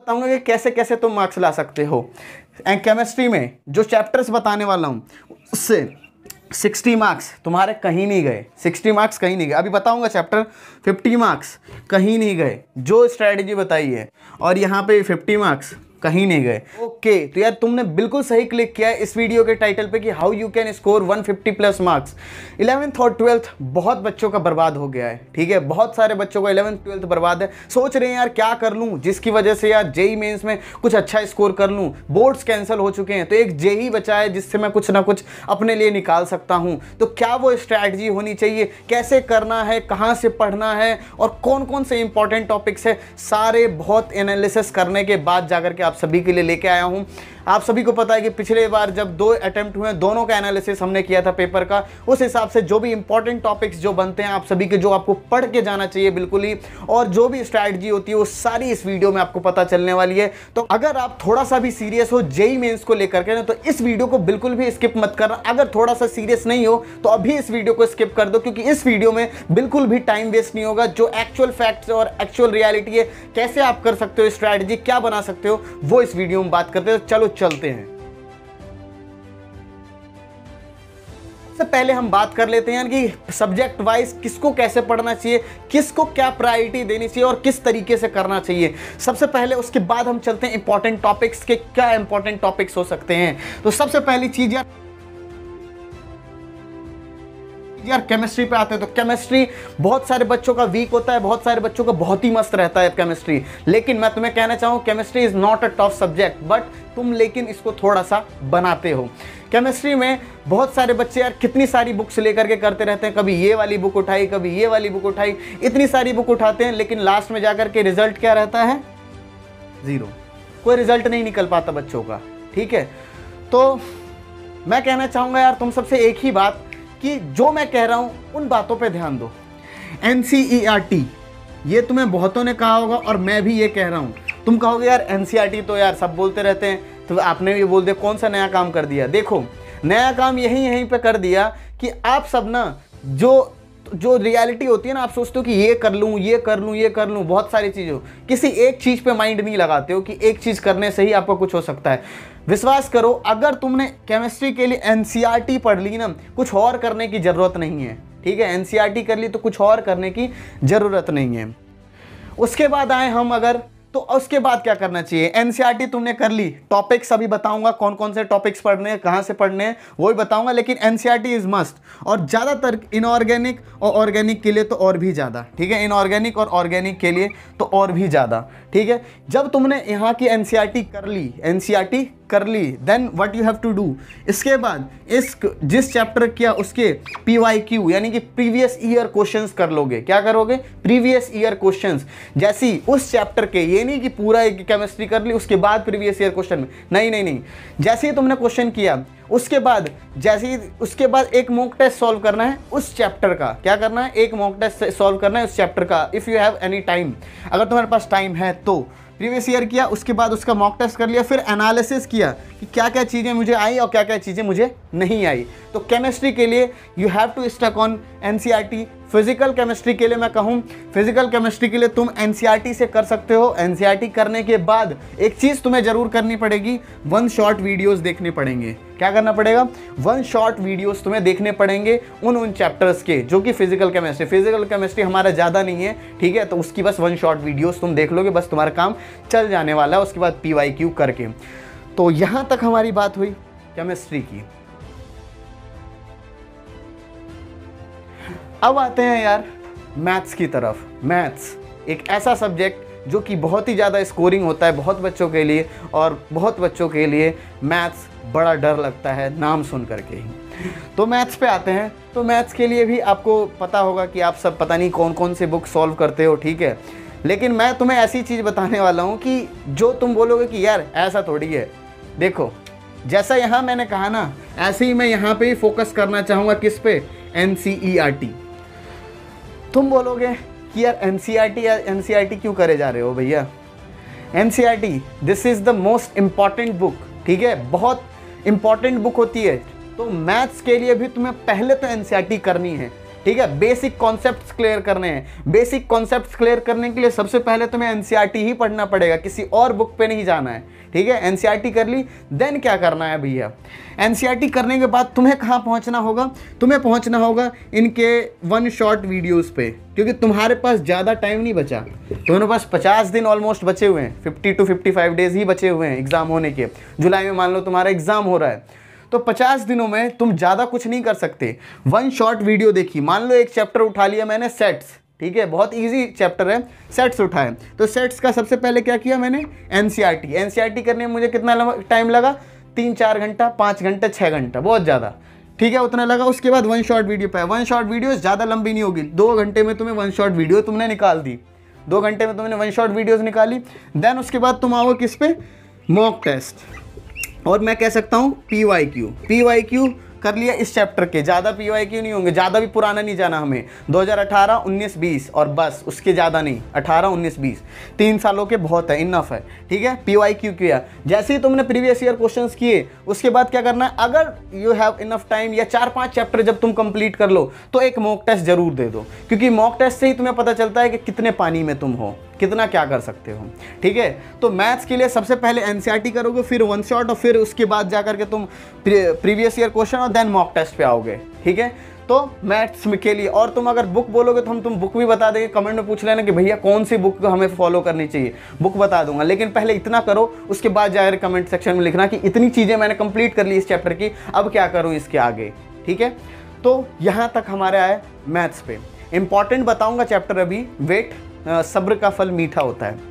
बताऊंगा कि कैसे कैसे तुम मार्क्स ला सकते हो। केमिस्ट्री में जो चैप्टर्स बताने वाला हूँ उससे 60 मार्क्स तुम्हारे कहीं नहीं गए, 60 मार्क्स कहीं नहीं गए। अभी बताऊंगा चैप्टर 50 मार्क्स कहीं नहीं गए जो स्ट्रैटेजी बताई है, और यहाँ पे 50 मार्क्स कहीं नहीं गए। ओके, तो यार तुमने बिल्कुल सही क्लिक किया है इस वीडियो के टाइटल पे कि how you can score 150 plus marks. 11th और 12th बहुत बच्चों का बर्बाद हो गया है, ठीक है, बहुत सारे बच्चों का 11th 12th बर्बाद है। सोच रहे हैं यार क्या कर लूँ जिसकी वजह से यार जेई मेंस में कुछ अच्छा स्कोर कर लूँ, बोर्ड्स कैंसिल हो चुके हैं तो एक जेई बचा है जिससे मैं कुछ ना कुछ अपने लिए निकाल सकता हूँ। तो क्या वो स्ट्रैटेजी होनी चाहिए, कैसे करना है, कहाँ से पढ़ना है और कौन कौन से इंपॉर्टेंट टॉपिक्स है, सारे बहुत एनालिसिस करने के बाद जाकर के आप सभी के लिए लेके आया हूं। आप सभी को पता है कि पिछले बार जब 2 अटेम्प्ट हुए दोनों का एनालिसिस हमने किया था पेपर का, उस हिसाब से जो भी इंपॉर्टेंट टॉपिक्स जो बनते हैं आप सभी के, जो आपको पढ़ के जाना चाहिए बिल्कुल ही, और जो भी स्ट्रैटेजी होती है वो सारी इस वीडियो में आपको पता चलने वाली है। तो अगर आप थोड़ा सा भी सीरियस हो जेई मेंस को लेकर के ना तो इस वीडियो को बिल्कुल भी स्किप मत करना। अगर थोड़ा सा सीरियस नहीं हो तो अभी इस वीडियो को स्किप कर दो, क्योंकि इस वीडियो में बिल्कुल भी टाइम वेस्ट नहीं होगा। जो एक्चुअल फैक्ट्स और एक्चुअल रियलिटी है, कैसे आप कर सकते हो स्ट्रैटेजी, क्या बना सकते हो, वो इस वीडियो में बात करते हैं। चलो चलते हैं। सबसे पहले हम बात कर लेते हैं कि सब्जेक्ट वाइज किसको कैसे पढ़ना चाहिए, किसको क्या प्रायोरिटी देनी चाहिए और किस तरीके से करना चाहिए सबसे पहले। उसके बाद हम चलते हैं इंपॉर्टेंट टॉपिक्स के, क्या इंपॉर्टेंट टॉपिक्स हो सकते हैं। तो सबसे पहली चीज यार केमिस्ट्री पे आते हैं। तो केमिस्ट्री बहुत सारे बच्चों का वीक होता है, बहुत सारे बच्चों का बहुत ही मस्त रहता है केमिस्ट्री। लेकिन मैं तुम्हें कहना चाहूँ chemistry is not a tough subject, but तुम लेकिन इसको थोड़ा सा बनाते हो। केमिस्ट्री में बहुत सारे बच्चे यार कितनी सारी बुक्स लेकर के करते रहते हैं, कभी ये वाली बुक उठाई, कभी ये वाली बुक उठाई, इतनी सारी बुक उठाते हैं, लेकिन लास्ट में जाकर के रिजल्ट क्या रहता है, 0। कोई रिजल्ट नहीं निकल पाता बच्चों का, ठीक है। तो मैं कहना चाहूँगा यार तुम सबसे एक ही बात कि जो मैं कह रहा हूं उन बातों पे ध्यान दो। NCERT ये तुम्हें बहुतों ने कहा होगा और मैं भी ये कह रहा हूं। तुम कहोगे यार NCERT तो यार सब बोलते रहते हैं, तो आपने भी बोल दिया, कौन सा नया काम कर दिया। देखो नया काम यहीं पे कर दिया कि आप सब ना जो रियलिटी होती है ना, आप सोचते हो कि ये कर लूँ, ये कर लूँ, ये कर लूँ, बहुत सारी चीज़ें, किसी एक चीज़ पे माइंड नहीं लगाते हो कि एक चीज़ करने से ही आपको कुछ हो सकता है। विश्वास करो, अगर तुमने केमिस्ट्री के लिए NCERT पढ़ ली ना, कुछ और करने की ज़रूरत नहीं है, ठीक है। NCERT कर ली तो कुछ और करने की ज़रूरत नहीं है। उसके बाद आए हम अगर, तो उसके बाद क्या करना चाहिए। NCERT तुमने कर ली, टॉपिक्स अभी बताऊंगा कौन कौन से टॉपिक्स पढ़ने हैं, कहाँ से पढ़ने हैं वो भी बताऊंगा, लेकिन NCERT इज मस्ट। और ज़्यादातर इनऑर्गेनिक और ऑर्गेनिक के लिए तो और भी ज़्यादा, ठीक है, इनऑर्गेनिक और ऑर्गेनिक के लिए तो और भी ज़्यादा, ठीक है। जब तुमने यहाँ की NCERT कर ली, then what you have to do, इसके बाद इस जिस चैप्टर किया उसके PYQ यानी कि प्रीवियस ईयर क्वेश्चंस कर लोगे। क्या करोगे, प्रीवियस ईयर क्वेश्चंस। जैसी उस चैप्टर के, ये नहीं कि पूरा एक केमिस्ट्री कर ली उसके बाद प्रीवियस ईयर क्वेश्चन में, नहीं, जैसे ही तुमने क्वेश्चन किया उसके बाद एक मॉक टेस्ट सॉल्व करना है उस चैप्टर का। क्या करना है, एक मॉक टेस्ट सॉल्व करना है उस चैप्टर का, if you have any time, अगर तुम्हारे पास टाइम है तो। प्रीवियस ईयर किया, उसके बाद उसका मॉक टेस्ट कर लिया, फिर एनालिसिस किया कि क्या क्या चीज़ें मुझे आई और क्या क्या चीज़ें मुझे नहीं आई। तो केमिस्ट्री के लिए you have to stuck on NCERT। Physical chemistry के लिए मैं कहूँ, फिजिकल केमिस्ट्री के लिए तुम NCERT से कर सकते हो। NCERT करने के बाद एक चीज़ तुम्हें ज़रूर करनी पड़ेगी, 1 शॉर्ट वीडियोज़ देखने पड़ेंगे। क्या करना पड़ेगा, 1 शॉर्ट वीडियोज़ तुम्हें देखने पड़ेंगे उन चैप्टर्स के जो कि फिजिकल केमिस्ट्री हमारा ज़्यादा नहीं है, ठीक है। तो उसकी बस 1 शॉर्ट वीडियोज़ तुम देख लोगे, बस तुम्हारा काम चल जाने वाला है। उसके बाद PYQ करके। तो यहाँ तक हमारी बात हुई केमिस्ट्री की। अब आते हैं यार मैथ्स की तरफ। मैथ्स एक ऐसा सब्जेक्ट जो कि बहुत ही ज़्यादा स्कोरिंग होता है बहुत बच्चों के लिए, और बहुत बच्चों के लिए मैथ्स बड़ा डर लगता है नाम सुन करके ही। तो मैथ्स पे आते हैं। तो मैथ्स के लिए भी आपको पता होगा कि आप सब पता नहीं कौन कौन से बुक सॉल्व करते हो, ठीक है। लेकिन मैं तुम्हें ऐसी चीज़ बताने वाला हूँ कि जो तुम बोलोगे कि यार ऐसा थोड़ी है। देखो जैसा यहाँ मैंने कहा ना, ऐसे ही मैं यहाँ पे ही फोकस करना चाहूँगा, किस पे, NCERT। तुम बोलोगे कि यार NCERT क्यों करे जा रहे हो भैया। NCERT this is the most important book, ठीक है, बहुत इंपॉर्टेंट बुक होती है। तो मैथ्स के लिए भी तुम्हें पहले तो NCERT करनी है। ठीक है, बेसिक कॉन्सेप्ट्स क्लियर करने हैं। बेसिक कॉन्सेप्ट्स क्लियर करने के लिए सबसे पहले तुम्हें एनसीईआरटी ही पढ़ना पड़ेगा, किसी और बुक पे नहीं जाना है। ठीक है, एनसीईआरटी कर ली, देन क्या करना है भैया, एनसीईआरटी करने के बाद तुम्हें कहाँ पहुँचना होगा, तुम्हें पहुँचना होगा इनके वन शॉट वीडियोज़ पे, क्योंकि तुम्हारे पास ज़्यादा टाइम नहीं बचा। तुम्हारे पास 50 दिन ऑलमोस्ट बचे हुए हैं, 50 to 55 डेज़ ही बचे हुए हैं एग्ज़ाम होने के। जुलाई में मान लो तुम्हारा एग्ज़ाम हो रहा है, तो 50 दिनों में तुम ज़्यादा कुछ नहीं कर सकते। वन शॉट वीडियो देखी, मान लो एक चैप्टर उठा लिया मैंने सेट्स, ठीक है, बहुत इजी चैप्टर है, सेट्स उठाए, तो सेट्स का सबसे पहले क्या किया मैंने, एनसीईआरटी करने में मुझे कितना टाइम लगा, 3-4 घंटा, 5 घंटा, 6 घंटा, बहुत ज़्यादा, ठीक है, उतना लगा। उसके बाद वन शॉट वीडियो पे, वन शॉट वीडियो ज़्यादा लंबी नहीं होगी, 2 घंटे में तुम्हें वन शॉट वीडियो तुमने निकाल दी, 2 घंटे में तुमने वन शॉट वीडियोज़ निकाली। देन उसके बाद तुम आओ किस पे, मॉक टेस्ट, और मैं कह सकता हूँ पीवाईक्यू कर लिया इस चैप्टर के, ज़्यादा पीवाईक्यू नहीं होंगे, ज़्यादा भी पुराना नहीं जाना हमें, 2018, 19, 20 और बस, उसके ज़्यादा नहीं, 18, 19, 20, 3 सालों के बहुत है, इनफ है। ठीक है, पीवाईक्यू किया, जैसे ही तुमने प्रीवियस ईयर क्वेश्चंस किए, उसके बाद क्या करना है, अगर यू हैव इनफ टाइम या 4-5 चैप्टर जब तुम कंप्लीट कर लो तो एक मॉक टेस्ट जरूर दे दो, क्योंकि मॉक टेस्ट से ही तुम्हें पता चलता है कि कितने पानी में तुम हो, कितना क्या कर सकते हो। ठीक है, तो मैथ्स के लिए सबसे पहले एनसीईआरटी करोगे, फिर वन शॉट, और फिर उसके बाद जाकर के तुम प्रीवियस ईयर क्वेश्चन और देन मॉक टेस्ट पे आओगे। ठीक है, तो मैथ्स के लिए, और तुम अगर बुक बोलोगे तो हम तुम बुक भी बता देंगे, कमेंट में पूछ लेना कि भैया कौन सी बुक हमें फॉलो करनी चाहिए, बुक बता दूंगा। लेकिन पहले इतना करो, उसके बाद जाकर कमेंट सेक्शन में लिखना कि इतनी चीज़ें मैंने कंप्लीट कर ली इस चैप्टर की, अब क्या करूँ इसके आगे। ठीक है, तो यहाँ तक हमारे आए मैथ्स पे। इंपॉर्टेंट बताऊंगा चैप्टर अभी, वेट, सब्र का फल मीठा होता है।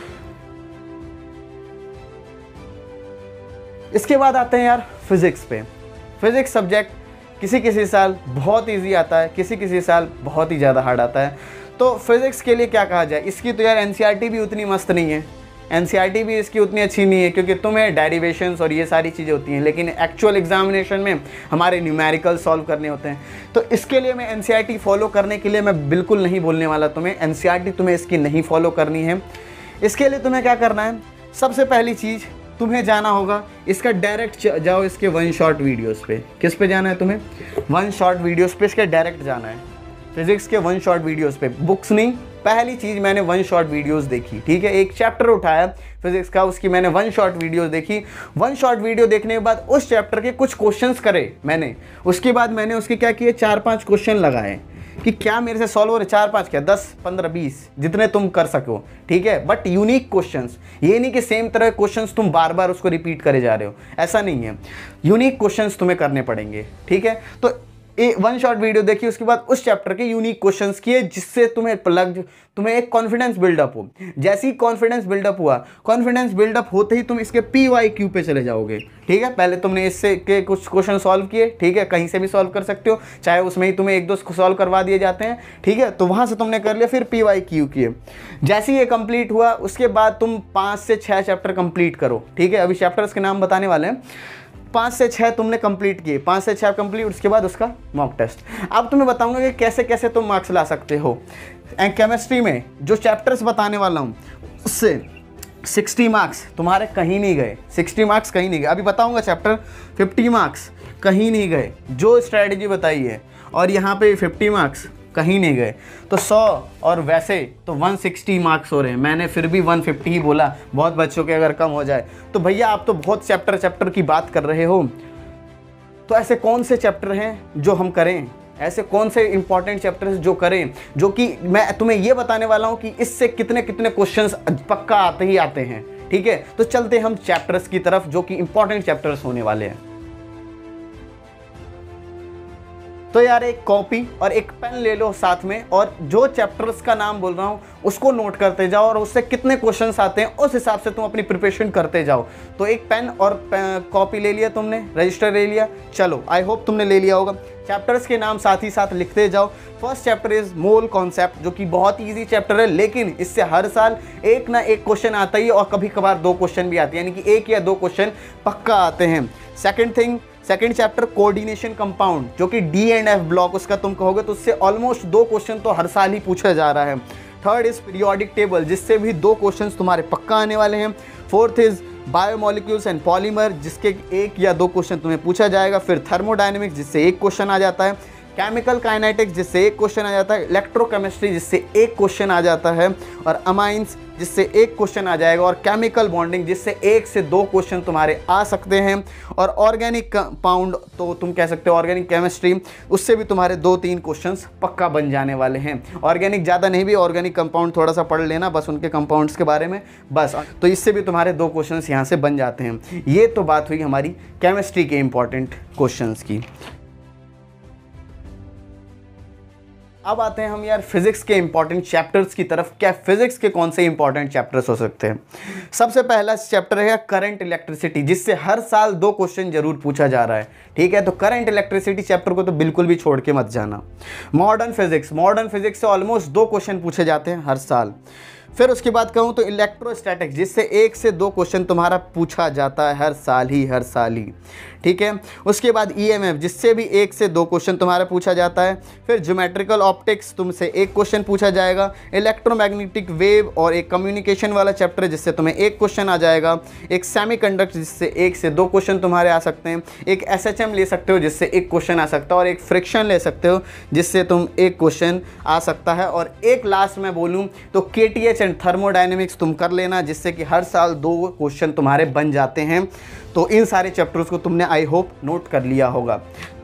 इसके बाद आते हैं यार फिजिक्स पे। फिजिक्स सब्जेक्ट किसी किसी साल बहुत इजी आता है, किसी किसी साल बहुत ही ज़्यादा हार्ड आता है। तो फिजिक्स के लिए क्या कहा जाए, इसकी तो यार एनसीईआरटी भी उतनी मस्त नहीं है, एनसीईआरटी भी इसकी उतनी अच्छी नहीं है, क्योंकि तुम्हें डेरिवेशंस और ये सारी चीज़ें होती हैं, लेकिन एक्चुअल एग्जामिनेशन में हमारे न्यूमेरिकल सॉल्व करने होते हैं। तो इसके लिए मैं एनसीईआरटी फॉलो करने के लिए मैं बिल्कुल नहीं बोलने वाला तुम्हें, एनसीईआरटी तुम्हें इसकी नहीं फॉलो करनी है। इसके लिए तुम्हें क्या करना है, सबसे पहली चीज़ तुम्हें जाना होगा, इसका डायरेक्ट जाओ इसके वन शॉट वीडियोज़ पे। किस पे जाना है तुम्हें, वन शॉट वीडियोज़ पे इसके डायरेक्ट जाना है, फिजिक्स के वन शॉट वीडियोज़ पे, बुक्स नहीं। पहली चीज़ मैंने वन शॉट वीडियोस देखी, ठीक है, एक चैप्टर उठाया फिजिक्स का, उसकी मैंने वन शॉट वीडियोस देखी। वन शॉट वीडियो देखने के बाद उस चैप्टर के कुछ क्वेश्चंस करे मैंने, उसके बाद मैंने उसके क्या किए, 4-5 क्वेश्चन लगाए कि क्या मेरे से सॉल्व हो रहे, 4-5 क्या, 10, 15, 20 जितने तुम कर सको। ठीक है, बट यूनिक क्वेश्चंस, ये नहीं कि सेम तरह क्वेश्चंस तुम बार बार उसको रिपीट करे जा रहे हो, ऐसा नहीं है, यूनिक क्वेश्चंस तुम्हें करने पड़ेंगे। ठीक है, तो वन शॉट वीडियो देखिए, उसके बाद उस चैप्टर के यूनिक क्वेश्चंस किए, जिससे तुम्हें एक कॉन्फिडेंस बिल्डअप हो। जैसे ही कॉन्फिडेंस बिल्डअप हुआ, कॉन्फिडेंस बिल्डअप होते ही तुम इसके पीवाईक्यू पे चले जाओगे। ठीक है, पहले तुमने इससे के कुछ क्वेश्चन सॉल्व किए, ठीक है, कहीं से भी सॉल्व कर सकते हो, चाहे उसमें ही तुम्हें 1-2 सॉल्व करवा दिए जाते हैं। ठीक है, तो वहाँ से तुमने कर लिया, फिर पीवाईक्यू किए। जैसे ही ये कंप्लीट हुआ, उसके बाद तुम 5 से 6 चैप्टर कंप्लीट करो। ठीक है, अभी चैप्टर्स के नाम बताने वाले हैं, 5 से 6 तुमने कंप्लीट किए, 5 से 6 कंप्लीट, उसके बाद उसका मॉक टेस्ट। अब तुम्हें बताऊंगा कि कैसे कैसे तुम मार्क्स ला सकते हो। एंड केमिस्ट्री में जो चैप्टर्स बताने वाला हूँ, उससे 60 मार्क्स तुम्हारे कहीं नहीं गए, 60 मार्क्स कहीं नहीं गए। अभी बताऊंगा चैप्टर, 50 मार्क्स कहीं नहीं गए, जो स्ट्रैटेजी बताई है, और यहाँ पे 50 मार्क्स कहीं नहीं गए, तो 100 और वैसे तो 160 मार्क्स हो रहे हैं। मैंने फिर भी 150 ही बोला, बहुत बच्चों के अगर कम हो जाए तो भैया आप तो बहुत चैप्टर की बात कर रहे हो। तो ऐसे कौन से चैप्टर हैं जो हम करें, ऐसे कौन से इंपॉर्टेंट चैप्टर्स जो करें, जो कि मैं तुम्हें ये बताने वाला हूँ कि इससे कितने कितने क्वेश्चंस पक्का आते ही आते हैं। ठीक है, तो चलते हम चैप्टर्स की तरफ, जो कि इंपॉर्टेंट चैप्टर्स होने वाले हैं। तो यार एक कॉपी और एक पेन ले लो साथ में, और जो चैप्टर्स का नाम बोल रहा हूँ उसको नोट करते जाओ, और उससे कितने क्वेश्चंस आते हैं उस हिसाब से तुम अपनी प्रिपरेशन करते जाओ। तो एक पेन और कॉपी ले लिया तुमने, रजिस्टर ले लिया, चलो आई होप तुमने ले लिया होगा। चैप्टर्स के नाम साथ ही साथ लिखते जाओ। First chapter is mole concept, जो कि बहुत ईजी चैप्टर है, लेकिन इससे हर साल एक ना एक क्वेश्चन आता ही है, और कभी कभार 2 क्वेश्चन भी आते हैं, यानी कि 1 या 2 क्वेश्चन पक्का आते हैं। सेकंड चैप्टर कोऑर्डिनेशन कंपाउंड, जो कि डी एंड एफ ब्लॉक उसका तुम कहोगे, तो उससे ऑलमोस्ट 2 क्वेश्चन तो हर साल ही पूछा जा रहा है। थर्ड इज पीरियोडिक टेबल, जिससे भी 2 क्वेश्चन तुम्हारे पक्का आने वाले हैं। Fourth is biomolecules and polymer, जिसके 1 या 2 क्वेश्चन तुम्हें पूछा जाएगा। फिर थर्मोडायनेमिक्स, जिससे 1 क्वेश्चन आ जाता है। केमिकल काइनेटिक्स जिससे एक क्वेश्चन आ जाता है, इलेक्ट्रोकेमिस्ट्री जिससे एक क्वेश्चन आ जाता है, और अमाइंस जिससे एक क्वेश्चन आ जाएगा, और केमिकल बॉन्डिंग जिससे 1 से 2 क्वेश्चन तुम्हारे आ सकते हैं, और ऑर्गेनिक कंपाउंड तो तुम कह सकते हो ऑर्गेनिक केमिस्ट्री, उससे भी तुम्हारे 2-3 क्वेश्चंस पक्का बन जाने वाले हैं। ऑर्गेनिक ज़्यादा नहीं भी, ऑर्गेनिक कंपाउंड थोड़ा सा पढ़ लेना बस उनके कंपाउंड्स के बारे में, बस तो इससे भी तुम्हारे 2 क्वेश्चंस यहाँ से बन जाते हैं। ये तो बात हुई हमारी केमिस्ट्री के इंपॉर्टेंट क्वेश्चंस की। अब आते हैं हम यार फिजिक्स के इंपॉर्टेंट चैप्टर्स की तरफ। क्या फिजिक्स के कौन से इंपॉर्टेंट चैप्टर्स हो सकते हैं? सबसे पहला चैप्टर है करंट इलेक्ट्रिसिटी, जिससे हर साल 2 क्वेश्चन जरूर पूछा जा रहा है। ठीक है, तो करंट इलेक्ट्रिसिटी चैप्टर को तो बिल्कुल भी छोड़ के मत जाना। मॉडर्न फिजिक्स से ऑलमोस्ट 2 क्वेश्चन पूछे जाते हैं हर साल। फिर उसके बाद कहूँ तो इलेक्ट्रोस्टैटिक्स, जिससे 1 से 2 क्वेश्चन तुम्हारा पूछा जाता है हर साल ही। ठीक है, उसके बाद ईएमएफ, जिससे भी 1 से 2 क्वेश्चन तुम्हारा पूछा जाता है। फिर ज्योमेट्रिकल ऑप्टिक्स, तुमसे 1 क्वेश्चन पूछा जाएगा। इलेक्ट्रोमैग्नेटिक वेव और एक कम्युनिकेशन वाला चैप्टर जिससे तुम्हें 1 क्वेश्चन आ जाएगा। एक सेमीकंडक्टर जिससे 1 से 2 क्वेश्चन तुम्हारे आ सकते हैं। एक एसएचएम ले सकते हो जिससे 1 क्वेश्चन आ सकता है, और एक फ्रिक्शन ले सकते हो जिससे तुम 1 क्वेश्चन आ सकता है। और एक लास्ट में बोलूँ तो केटीएच एंड थर्मोडायनेमिक्स तुम कर लेना, जिससे कि हर साल 2 क्वेश्चन तुम्हारे बन जाते हैं। तो इन सारे चैप्टर्स को तुमने आई होप नोट कर लिया होगा।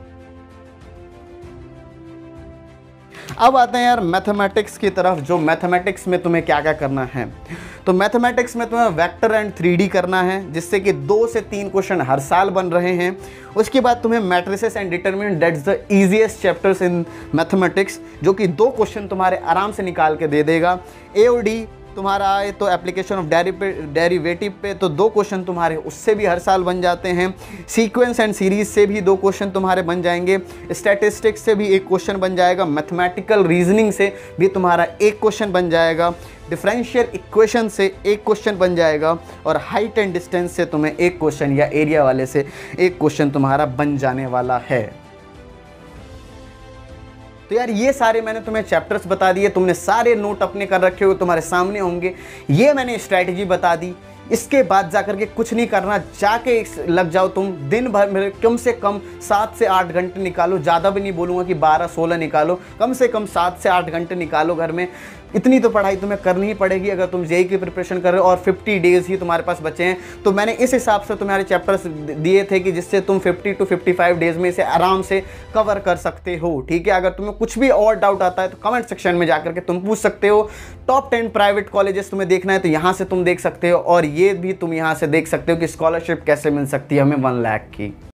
अब आते हैं यार मैथमेटिक्स की तरफ। जो मैथमेटिक्स में तुम्हें क्या क्या करना है, तो मैथमेटिक्स में तुम्हें वेक्टर एंड 3D करना है, जिससे कि 2 से 3 क्वेश्चन हर साल बन रहे हैं। उसके बाद तुम्हें matrices and determinant, that's the easiest chapters in mathematics, जो कि 2 क्वेश्चन तुम्हारे आराम से निकाल के दे देगा। एओडी तुम्हारा आए तो एप्लीकेशन ऑफ डेरिवेटिव पे तो 2 क्वेश्चन तुम्हारे उससे भी हर साल बन जाते हैं। सीक्वेंस एंड सीरीज से भी 2 क्वेश्चन तुम्हारे बन जाएंगे। स्टैटिस्टिक्स से भी 1 क्वेश्चन बन जाएगा। मैथमेटिकल रीजनिंग से भी तुम्हारा 1 क्वेश्चन बन जाएगा। डिफरेंशियल इक्वेशन से 1 क्वेश्चन बन जाएगा। और हाइट एंड डिस्टेंस से तुम्हें 1 क्वेश्चन, या एरिया वाले से 1 क्वेश्चन तुम्हारा बन जाने वाला है। तो यार ये सारे मैंने तुम्हें चैप्टर्स बता दिए, तुमने सारे नोट अपने कर रखे हो, तुम्हारे सामने होंगे। ये मैंने स्ट्रैटेजी बता दी। इसके बाद जाकर के कुछ नहीं करना, जाके लग जाओ तुम दिन भर में कम से कम 7 से 8 घंटे निकालो। ज़्यादा भी नहीं बोलूँगा कि 12-16 निकालो, कम से कम 7 से 8 घंटे निकालो घर में। इतनी तो पढ़ाई तुम्हें करनी ही पड़ेगी अगर तुम जेईई की प्रिपरेशन कर रहे हो, और 50 डेज़ ही तुम्हारे पास बचे हैं। तो मैंने इस हिसाब से तुम्हारे चैप्टर्स दिए थे कि जिससे तुम 50 to 55 डेज़ में इसे आराम से कवर कर सकते हो। ठीक है, अगर तुम्हें कुछ भी और डाउट आता है तो कमेंट सेक्शन में जाकर के तुम पूछ सकते हो। टॉप 10 प्राइवेट कॉलेजेस तुम्हें देखना है तो यहाँ से तुम देख सकते हो, और ये भी तुम यहाँ से देख सकते हो कि स्कॉलरशिप कैसे मिल सकती है हमें 1 लाख की।